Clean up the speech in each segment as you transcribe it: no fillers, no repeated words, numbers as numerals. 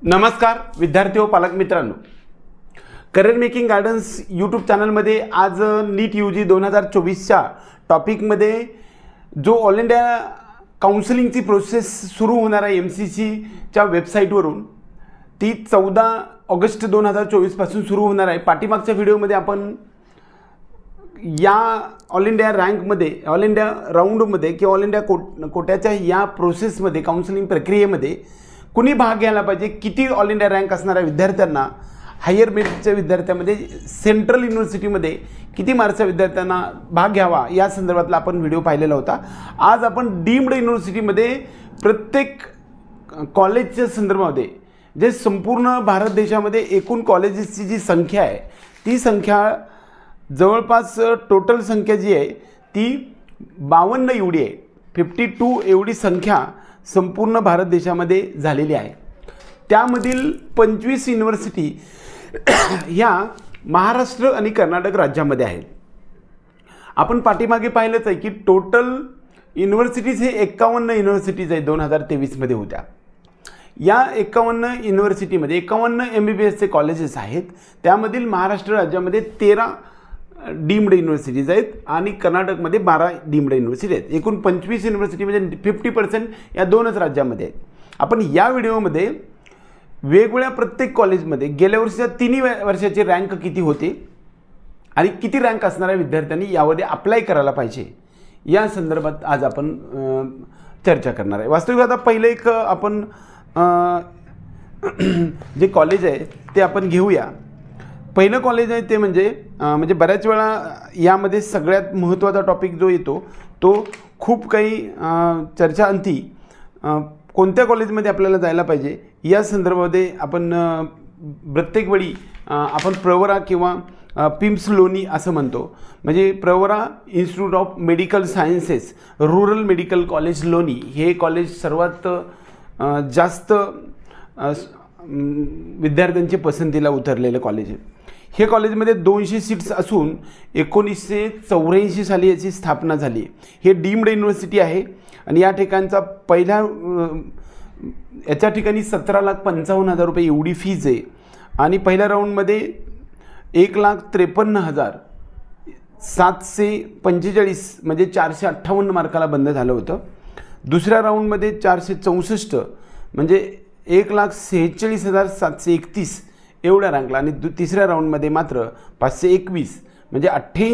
नमस्कार विद्यार्थी व पालक मित्रांनो, करिअर मेकिंग गार्डन्स यूट्यूब चॅनलमध्ये आज नीट यूजी 2024च्या टॉपिकमध्ये जो ऑल इंडिया काउन्सिलिंगची प्रोसेस सुरू होणार आहे MCCच्या वेबसाईटवरून, ती 14 ऑगस्ट 2024 पासून सुरू होणार आहे। पाठीमागच्या व्हिडिओमध्ये आपण या ऑल इंडिया रँकमध्ये, ऑल इंडिया राऊंडमध्ये किंवा ऑल इंडिया कोट्याच्या या प्रोसेसमध्ये, काउन्सिलिंग प्रक्रियेमध्ये कुणी भाग घ्यायला पाहिजे, किती ऑल इंडिया रँक असणाऱ्या विद्यार्थ्यांना, हायर मेरिटच्या विद्यार्थ्यांमध्ये, सेंट्रल युनिव्हर्सिटीमध्ये किती मार्क्सच्या विद्यार्थ्यांना भाग घ्यावा या संदर्भातला आपण व्हिडिओ पाहिलेला होता। आज आपण डीम्ड युनिव्हर्सिटीमध्ये प्रत्येक कॉलेजच्या संदर्भामध्ये, जे संपूर्ण भारत देशामध्ये एकूण कॉलेजेसची जी संख्या आहे, ती संख्या जवळपास टोटल संख्या जी आहे ती 52 एवढी आहे। 52 एवढी संख्या संपूर्ण भारत देशामध्ये झालेली आहे। त्यामधील 25 युनिव्हर्सिटी ह्या महाराष्ट्र आणि कर्नाटक राज्यामध्ये आहेत। आपण पाठीमागे पाहिलंच आहे की टोटल युनिव्हर्सिटीज हे 51 युनिव्हर्सिटीज आहेत 2023 मध्ये होत्या। या 51 युनिव्हर्सिटीमध्ये 51 MBBSचे कॉलेजेस आहेत। त्यामधील महाराष्ट्र राज्यामध्ये 13 डीम्ड युनिव्हर्सिटीज आहेत आणि कर्नाटकमध्ये 12 डीम्ड युनिव्हर्सिटी आहेत। एकूण 25 युनिव्हर्सिटीमध्ये 50% या दोनच राज्यामध्ये आहेत। आपण या व्हिडिओमध्ये वेगवेगळ्या प्रत्येक कॉलेजमध्ये गेल्या वर्षीच्या 3 वर्षाची रँक किती होते आणि किती रँक असणाऱ्या विद्यार्थ्यांनी यामध्ये अप्लाय करायला पाहिजे या संदर्भात आज आपण चर्चा करणार आहे। वास्तविक आता पहिलं एक आपण जे कॉलेज आहे ते आपण घेऊया। पहिलं कॉलेज आहे ते म्हणजे बऱ्याच वेळा यामध्ये सगळ्यात महत्त्वाचा टॉपिक जो येतो तो खूप काही चर्चाअंती कोणत्या कॉलेजमध्ये आपल्याला जायला पाहिजे या संदर्भामध्ये आपण प्रत्येक वेळी आपण प्रवरा किंवा पिम्स लोणी असं म्हणतो। म्हणजे Pravara institute of medical sciences rural medical college Loni हे कॉलेज सर्वात जास्त विद्यार्थ्यांच्या पसंतीला उतरलेलं कॉलेज आहे। हे कॉलेजमध्ये 200 सीट्स असून 1984 साली याची स्थापना झाली। हे डीम्ड युनिव्हर्सिटी आहे आणि या ठिकाणचा पहिल्या याच्या ठिकाणी 17,55,000 रुपये एवढी फीज आहे आणि पहिल्या राऊंडमध्ये 1,53,745 म्हणजे 458 मार्काला बंद झालं होतं। दुसऱ्या राऊंडमध्ये 464 म्हणजे 1,46,731 एवढ्या रँकला आणि तिसऱ्या राऊंडमध्ये मात्र 521 म्हणजे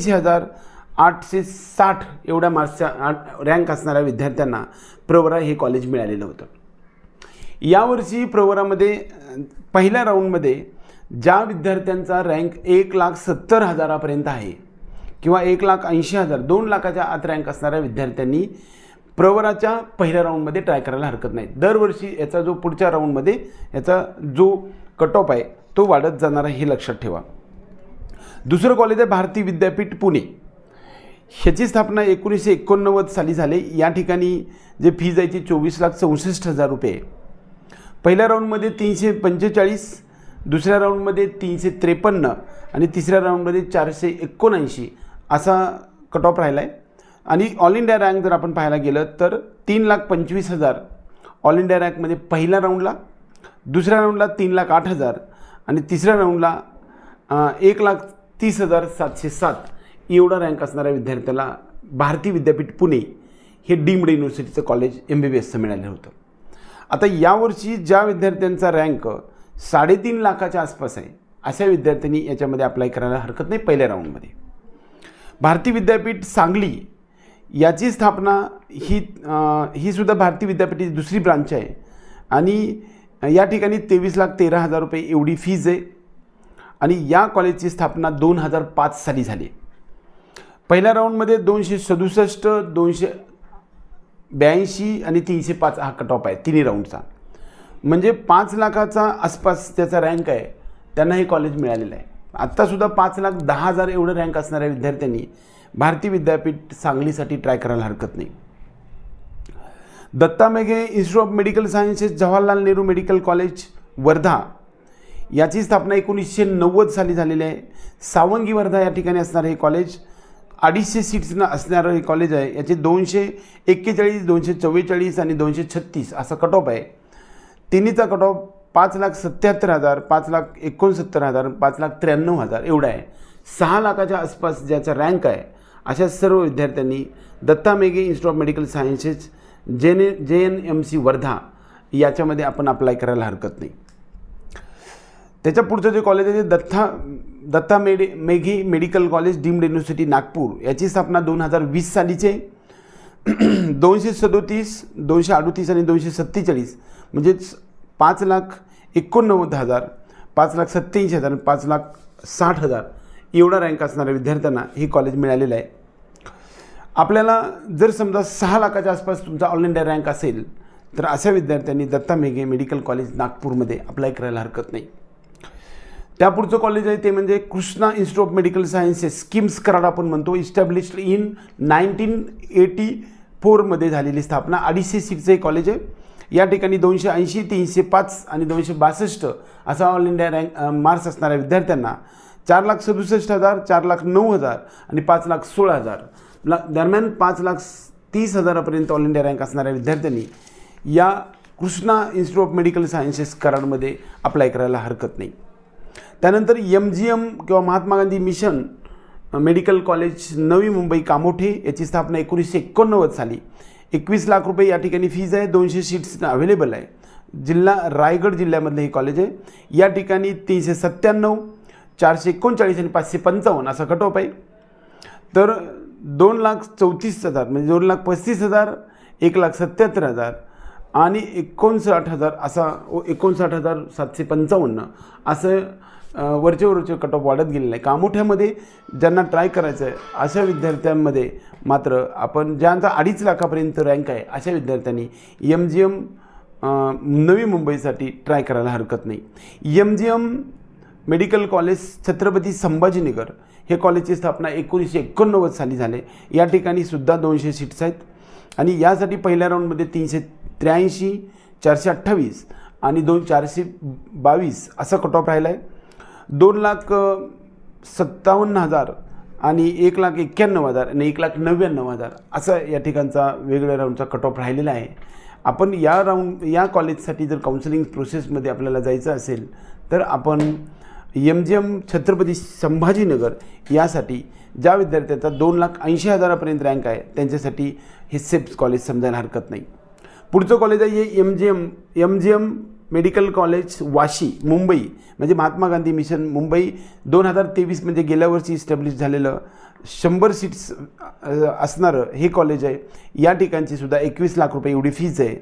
88,860 एवढ्या मार्क्सच्या रँक असणाऱ्या विद्यार्थ्यांना प्रवरा हे कॉलेज मिळालेलं होतं। यावर्षी प्रवरामध्ये पहिल्या राऊंडमध्ये ज्या विद्यार्थ्यांचा रँक 1,70,000 पर्यंत आहे किंवा 1,80,000 2 लाखाच्या आत रँक असणाऱ्या विद्यार्थ्यांनी प्रवराच्या पहिल्या राऊंडमध्ये ट्राय करायला हरकत नाही। दरवर्षी याचा जो पुढच्या राऊंडमध्ये याचा जो कट ऑफ आहे तो वाढत जाणार आहे, हे लक्षात ठेवा। दुसरं कॉलेज आहे भारती विद्यापीठ पुणे। ह्याची स्थापना 1989 साली झाली। या ठिकाणी जे फीज आहे ती 24,64,000 रुपये। पहिल्या राऊंडमध्ये 345, दुसऱ्या राऊंडमध्ये 353 आणि तिसऱ्या राऊंडमध्ये 479 असा कट ऑफ राहिला आहे। आणि ऑल इंडिया रँक जर आपण पाहायला गेलं तर 3,25,000 ऑल इंडिया रँकमध्ये पहिल्या राऊंडला, दुसऱ्या राऊंडला 3,08,000 आणि तिसऱ्या राऊंडला 1,30,707 एवढा रँक असणाऱ्या विद्यार्थ्याला भारती विद्यापीठ पुणे हे डीम्ड युनिव्हर्सिटीचं कॉलेज MBBSचं मिळालं होतं। आता यावर्षी ज्या विद्यार्थ्यांचा रँक 3.5 लाखाच्या आसपास आहे अशा विद्यार्थ्यांनी याच्यामध्ये अप्लाय करायला हरकत नाही पहिल्या राऊंडमध्ये। भारती विद्यापीठ सांगली याची स्थापना ही सुद्धा भारती विद्यापीठाची दुसरी ब्रांच आहे आणि या ठिकाणी 23,13,000 रुपये एवढी फीज आहे आणि या कॉलेजची स्थापना 2005 साली झाली। पहिल्या राऊंडमध्ये 267, 282 आणि 305 हा कट ऑफ आहे तिन्ही राऊंडचा। म्हणजे 5 लाखाचा आसपास त्याचा रँक आहे, त्यांना हे कॉलेज मिळालेलं आहे। आत्तासुद्धा 5,10,000 एवढं रँक असणाऱ्या विद्यार्थ्यांनी भारती विद्यापीठ सांगलीसाठी ट्राय करायला हरकत नाही। Datta Meghe institute of medical sciences Jawaharlal Nehru medical college Wardha याची स्थापना 1990 साली झालेली आहे। सावंगी वर्धा या ठिकाणी असणारे हे कॉलेज 250 सीट्सनं असणारं हे कॉलेज आहे। याचे 241, 244 आणि 236 असा कट ऑफ आहे। तिन्हीचा कट ऑफ 5,77,000, 5,69,000, 5,93,000 एवढा आहे. 6 लाखाच्या आसपास ज्याचा रँक आहे अशा सर्व विद्यार्थ्यांनी Datta Meghe institute of medical sciences JNMC Wardha याच्यामध्ये आपण अप्लाय करायला हरकत नाही. त्याच्या पुढचं जे कॉलेज आहे ते Datta Meghe medical college deemed university Nagpur. याची स्थापना 2020 सालीचे 237, 238 आणि 247 म्हणजेच 5,89,000, 5,87,000, 5,60,000 एवढा रँक असणाऱ्या विद्यार्थ्यांना हे कॉलेज मिळालेलं आहे. आपल्याला जर समजा 6 लाखाच्या आसपास तुमचा ऑल इंडिया रँक असेल तर अशा विद्यार्थ्यांनी दत्ता मेघे मेडिकल कॉलेज नागपूरमध्ये अप्लाय करायला हरकत नाही. त्यापुढचं कॉलेज आहे ते म्हणजे Krishna institute of medical sciences स्किम्स कराड आपण म्हणतो. इस्टॅब्लिश्ड इन 1984 मध्ये झालेली स्थापना. 250 सीटचं हे कॉलेज आहे. या ठिकाणी 280, 305 आणि 262 असा ऑल इंडिया रँक मार्क्स असणाऱ्या विद्यार्थ्यांना 4,67,000, 4,09,000 आणि 5,16,000 दरम्यान 5,30,000पर्यंत ऑल इंडिया रँक असणाऱ्या विद्यार्थ्यांनी या Krishna institute of medical sciences कराडमध्ये अप्लाय करायला हरकत नाही. त्यानंतर MGM किंवा Mahatma Gandhi mission medical college Navi Mumbai Kamothe याची स्थापना 1989 साली. 21 लाख रुपये या ठिकाणी फीज आहे. 200 सीट्स अवेलेबल आहे. जिल्हा रायगड जिल्ह्यामधलं हे कॉलेज आहे. या ठिकाणी 397, 439 आणि 555 असा कट ऑफ आहे. तर 2,34,000 म्हणजे 2,35,000, 1,77,000 आणि 59,000 असा 59,755 असं वरचे कट ऑफ वाढत गेलेलं आहे. कामोठ्यामध्ये ज्यांना ट्राय करायचं आहे अशा विद्यार्थ्यांमध्ये मात्र आपण ज्यांचा 2.5 लाखापर्यंत रँक आहे अशा विद्यार्थ्यांनी MGM नवी मुंबईसाठी ट्राय करायला हरकत नाही. MGM medical college Chhatrapati Sambhajinagar हे कॉलेजची स्थापना 1989 साली झाले. या ठिकाणी सुद्धा 200 सीट्स आहेत आणि यासाठी पहिल्या राऊंडमध्ये 383, 428 आणि 422 असा कट ऑफ राहिला आहे. 2,57,000 आणि 1,91,000 आणि 1,99,000 असा या ठिकाणचा वेगळ्या राऊंडचा कट ऑफ राहिलेला आहे. आपण या कॉलेजसाठी जर काउन्सिलिंग प्रोसेसमध्ये आपल्याला जायचं असेल तर आपण MGM छत्रपती संभाजीनगर यासाठी ज्या विद्यार्थ्यांचा 2,80,000पर्यंत रँक आहे त्यांच्यासाठी हे सेप्स कॉलेज समजायला हरकत नाही. पुढचं कॉलेज आहे MGM medical college Vashi Mumbai म्हणजे महात्मा गांधी मिशन मुंबई. 2023 म्हणजे गेल्या वर्षी इस्टॅब्लिश झालेलं 100 सीट्स असणारं हे कॉलेज आहे. या ठिकाणची सुद्धा 21 लाख रुपये एवढी फीज आहे.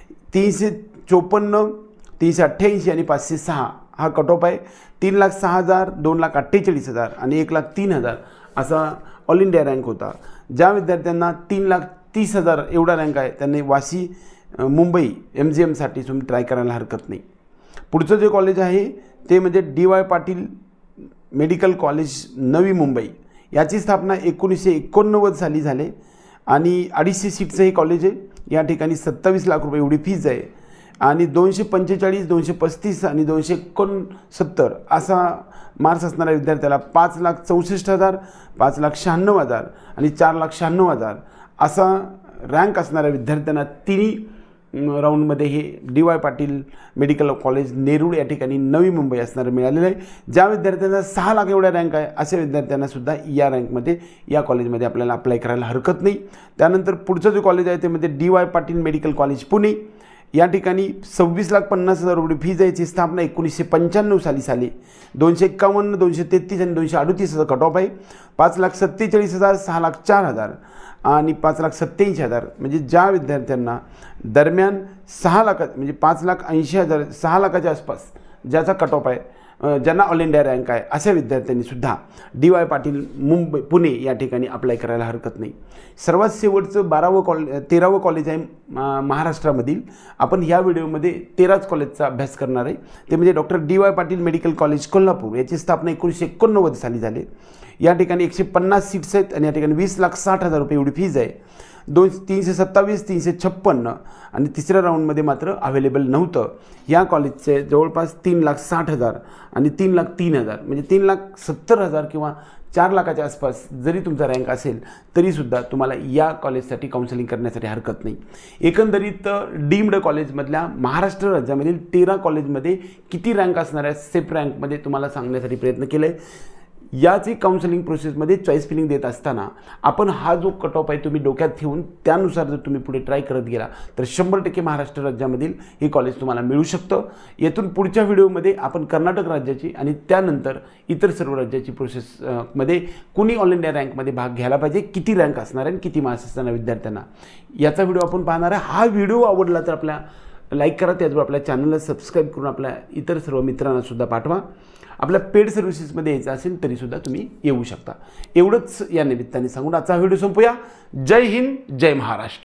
354, 388 आणि 506 हा कट ऑफ आहे. 3,06,000, 2,48,000 आणि 1,03,000 असा ऑल इंडिया रँक होता. ज्या विद्यार्थ्यांना 3,30,000 एवढा रँक आहे त्यांनी वाशी मुंबई MGMसाठी तुम्ही ट्राय करायला हरकत नाही. पुढचं जे कॉलेज आहे ते म्हणजे DY Patil medical college Navi Mumbai. याची स्थापना 1989 साली झाले आणि 250 सीटचं हे कॉलेज आहे. या ठिकाणी 27 लाख रुपये एवढी फीज आहे आणि 245, 235 आणि 269 असा मार्क्स असणाऱ्या विद्यार्थ्याला 5,64,000, 5,96,000 आणि 4,96,000 असा रँक असणाऱ्या विद्यार्थ्यांना तिन्ही राऊंडमध्ये हे DY Patil medical college Nerul या ठिकाणी नवी मुंबई असणारं मिळालेलं आहे. ज्या विद्यार्थ्यांना 6 लाख एवढा रँक आहे अशा विद्यार्थ्यांनासुद्धा या रँकमध्ये या कॉलेजमध्ये आपल्याला अप्लाय करायला हरकत नाही. त्यानंतर पुढचं जे कॉलेज आहे ते म्हणजे DY Patil medical college Pune. या ठिकाणी 26,50,000 रुपये फीज आहे. याची स्थापना 1995 साली 251, 233 आणि 238 असा कट ऑफ आहे. 5,47,000, 6,04,000 आणि 5,87,000 म्हणजे ज्या विद्यार्थ्यांना दरम्यान 6 लाख म्हणजे 5,80,000, 6 लाखाच्या आसपास ज्याचा कट ऑफ आहे ज्यांना ऑल इंडिया रँक आहे अशा विद्यार्थ्यांनी सुद्धा DY पाटील मुंबई पुणे या ठिकाणी अप्लाय करायला हरकत नाही. सर्वात शेवटचं 13वं कॉलेज आहे महाराष्ट्रामधील. आपण ह्या व्हिडिओमध्ये 13च कॉलेजचा अभ्यास करणार आहे. ते म्हणजे doctor DY Patil medical college Kolhapur. याची स्थापना 1989 साली झाली. या ठिकाणी 150 सीट्स आहेत आणि या ठिकाणी 20,60,000 रुपये एवढी फीज आहे. 327, 356 आणि तिसऱ्या राऊंडमध्ये मात्र अवेलेबल नव्हतं. या कॉलेजचे जवळपास 3,60,000 आणि 3,03,000 म्हणजे 3,70,000 किंवा 4 लाखाच्या आसपास जरी तुमचा रँक असेल तरीसुद्धा तुम्हाला या कॉलेजसाठी काउन्सिलिंग करण्यासाठी हरकत नाही. एकंदरीत डीम्ड कॉलेजमधल्या महाराष्ट्र राज्यामधील 13 कॉलेजमध्ये किती रँक असणार आहे सेफ रँकमध्ये तुम्हाला सांगण्यासाठी प्रयत्न केला आहे. याची काउन्सिलिंग प्रोसेसमध्ये चॉईस फिलिंग देत असताना आपण हा जो कट ऑफ आहे तुम्ही डोक्यात ठेवून त्यानुसार जर तुम्ही पुढे ट्राय करत गेला तर 100% महाराष्ट्र राज्यामधील हे कॉलेज तुम्हाला मिळू शकतं. येथून पुढच्या व्हिडिओमध्ये आपण कर्नाटक राज्याची आणि त्यानंतर इतर सर्व राज्याची प्रोसेसमध्ये कुणी ऑल इंडिया रँकमध्ये भाग घ्यायला पाहिजे, किती रँक असणार आहे आणि किती मार्क्स असणार विद्यार्थ्यांना, याचा व्हिडिओ आपण पाहणार आहे. हा व्हिडिओ आवडला तर आपल्या लाईक करा, त्याचबरोबर आपल्या चॅनलला सबस्क्राईब करून आपल्या इतर सर्व मित्रांनासुद्धा पाठवा. आपल्या पेड सर्व्हिसेसमध्ये यायचं असेल तरीसुद्धा तुम्ही येऊ शकता. एवढंच या निमित्ताने सांगून आजचा व्हिडिओ संपूया. जय हिंद, जय महाराष्ट्र.